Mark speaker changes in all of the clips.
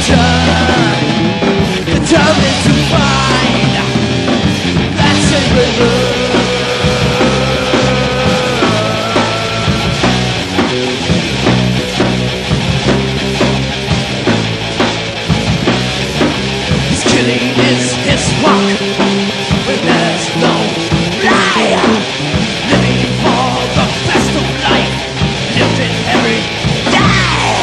Speaker 1: determined to find that sacred love. His killing is his walk, when there's no lie. Living for the best of life, lived in every day.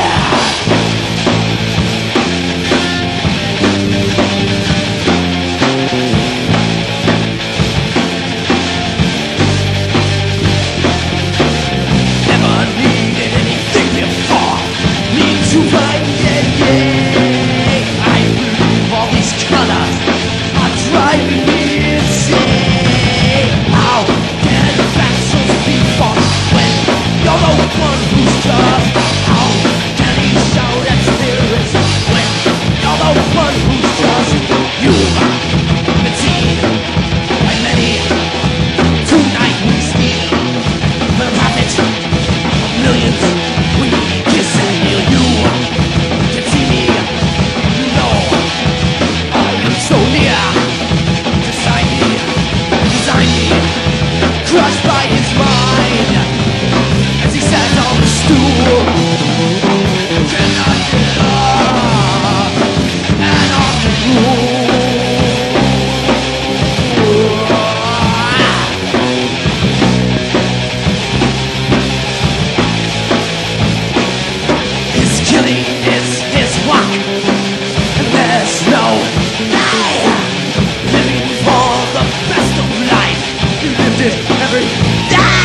Speaker 1: Never needed anything before, need to find it, yeah. I believe all these colors are driving me insane. How can factions be fought when you're the one who's just? How can he shout at spirits when you're the one who's just? You've been seen by many. Tonight we steal the profit of millions. We kiss and kneel. You can see me, you know I am so near. Decide me, design me, crushed by his mind as he sat on the stool. Cannot get up and off the rule. His killing is his walk, and there's no lie. Living for the best of life, you lived it every day.